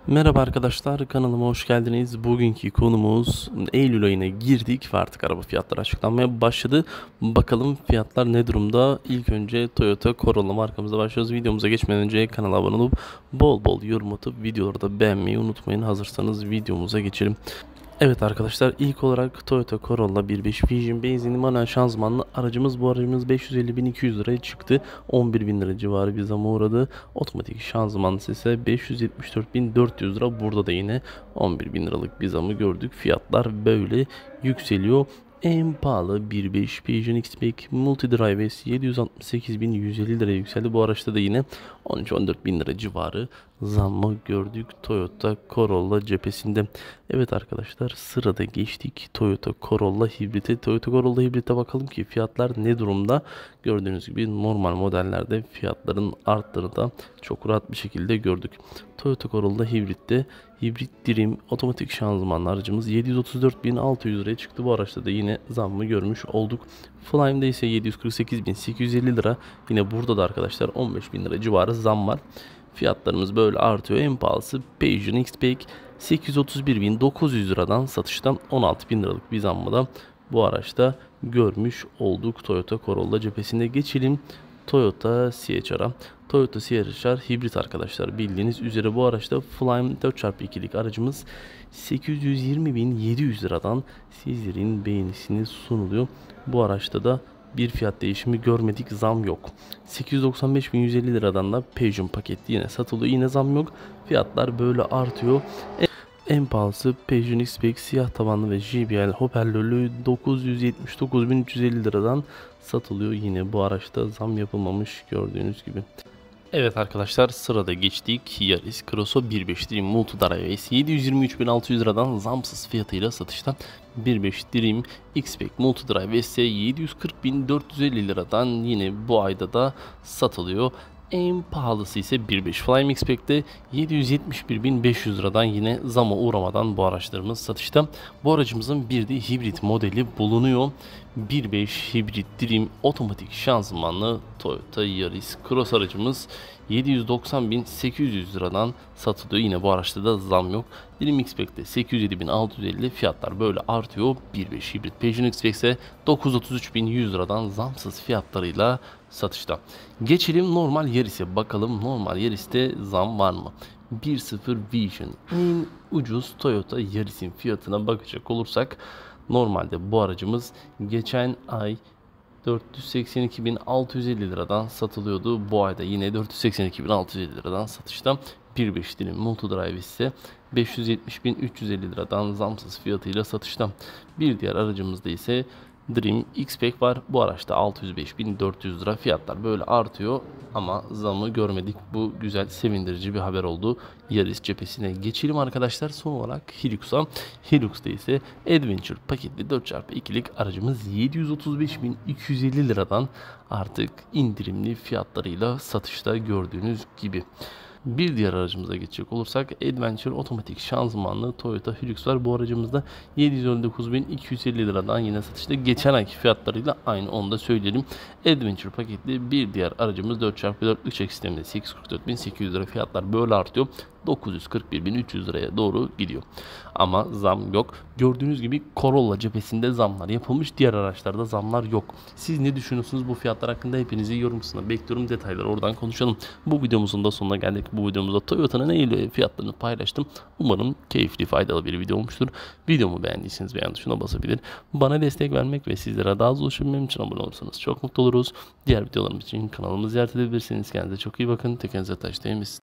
Merhaba arkadaşlar, kanalıma hoş geldiniz. Bugünkü konumuz Eylül ayına girdik ve artık araba fiyatları açıklanmaya başladı. Bakalım fiyatlar ne durumda? İlk önce Toyota Corolla markamıza başlıyoruz. Videomuza geçmeden önce kanala abone olup bol bol yorum atıp videoları da beğenmeyi unutmayın. Hazırsanız videomuza geçelim. Evet arkadaşlar, ilk olarak Toyota Corolla 1.5 Fusion benzinli manuel şanzımanlı aracımız. Bu aracımız 550.200 liraya çıktı. 11.000 lira civarı bir zama uğradı. Otomatik şanzımanlısı ise 574.400 lira. Burada da yine 11.000 liralık bir zamı gördük. Fiyatlar böyle yükseliyor. En pahalı 1.5 Fusion X-Pack Multi-Drive S 768.150 liraya yükseldi. Bu araçta da yine 13-14 bin lira civarı zammı gördük Toyota Corolla cephesinde. Evet arkadaşlar, sırada geçtik Toyota Corolla Hibrit'e. Toyota Corolla Hibrit'e bakalım ki fiyatlar ne durumda. Gördüğünüz gibi normal modellerde fiyatların arttığını da çok rahat bir şekilde gördük. Toyota Corolla Hibrit'te Hibrit Dream otomatik şanzımanlı aracımız 734.600 liraya çıktı. Bu araçta da yine zammı görmüş olduk. Flyme'de ise 748.850 lira. Yine burada da arkadaşlar 15.000 lira civarı zam var. Fiyatlarımız böyle artıyor. En pahalısı Peugeot X-Pack 831.900 liradan satıştan 16.000 liralık bir zammı da bu araçta görmüş olduk. Toyota Corolla cephesinde geçelim Toyota CHR'a. Toyota CHR hibrit arkadaşlar, bildiğiniz üzere bu araçta Flyme 4x2'lik aracımız 820.700 liradan sizlerin beğenisini sunuluyor. Bu araçta da bir fiyat değişimi görmedik, zam yok. 895.150 liradan da Peugeot paketli yine satılıyor, yine zam yok. Fiyatlar böyle artıyor. En pahalısı Peugeot X-Pack siyah tabanlı ve JBL hoparlörlü 979.350 liradan satılıyor. Yine bu araçta zam yapılmamış gördüğünüz gibi. Evet arkadaşlar, sırada geçtik Yaris Crosso 1.5 Dream Multi-Drive S 723.600 liradan zamsız fiyatıyla satışta. 1.5 Dream X-Pack Multi-Drive S 740.450 liradan yine bu ayda da satılıyor. En pahalısı ise 1.5 Flyme X-Pack'te 771.500 liradan yine zama uğramadan bu araçlarımız satışta. Bu aracımızın bir de hibrit modeli bulunuyor. 1.5 Hibrit Dream otomatik şanzımanlı Toyota Yaris Cross aracımız 790.800 liradan satılıyor. Yine bu araçta da zam yok. Dream X-Pack'te 807.650, fiyatlar böyle artıyor. 1.5 Hibrit Peugeot X-Pack ise 933.100 liradan zamsız fiyatlarıyla satışta. Geçelim normal Yaris'e bakalım. Normal Yaris'te zam var mı? 1.0 Vision en ucuz Toyota Yaris'in fiyatına bakacak olursak, normalde bu aracımız geçen ay 482.650 liradan satılıyordu. Bu ayda yine 482.650 liradan satışta. 1.5 dilim Multi-Drive ise 570.350 liradan zamsız fiyatıyla satışta. Bir diğer aracımızda ise Dream X-Pack var. Bu araçta 605.400 lira. Fiyatlar böyle artıyor ama zamı görmedik. Bu güzel, sevindirici bir haber oldu. Yaris cephesine geçelim arkadaşlar. Son olarak Hilux'a. Hilux'ta ise Adventure paketli 4x2'lik aracımız 735.250 liradan artık indirimli fiyatlarıyla satışta gördüğünüz gibi. Bir diğer aracımıza geçecek olursak Adventure otomatik şanzımanlı Toyota Hilux var. Bu aracımızda 719.250 liradan yine satışta. Geçen ayki fiyatlarıyla aynı, onu da söyleyelim. Adventure paketli bir diğer aracımız 4x4'lük çek sisteminde 844.800 lira. Fiyatlar böyle artıyor. 941.300 liraya doğru gidiyor. Ama zam yok. Gördüğünüz gibi Corolla cephesinde zamlar yapılmış. Diğer araçlarda zamlar yok. Siz ne düşünüyorsunuz bu fiyatlar hakkında? Hepinizi yorum kısmına bekliyorum. Detayları oradan konuşalım. Bu videomuzun da sonuna geldik. Bu videomuzda Toyota'nın Eylül fiyatlarını paylaştım. Umarım keyifli, faydalı bir video olmuştur. Videomu beğendiyseniz beğen tuşuna basabilir. Bana destek vermek ve sizlere daha az ulaşabilmem için abone olursanız çok mutlu oluruz. Diğer videolarım için kanalımızı ziyaret edebilirsiniz. Kendinize çok iyi bakın. Tekenize taş değmesin.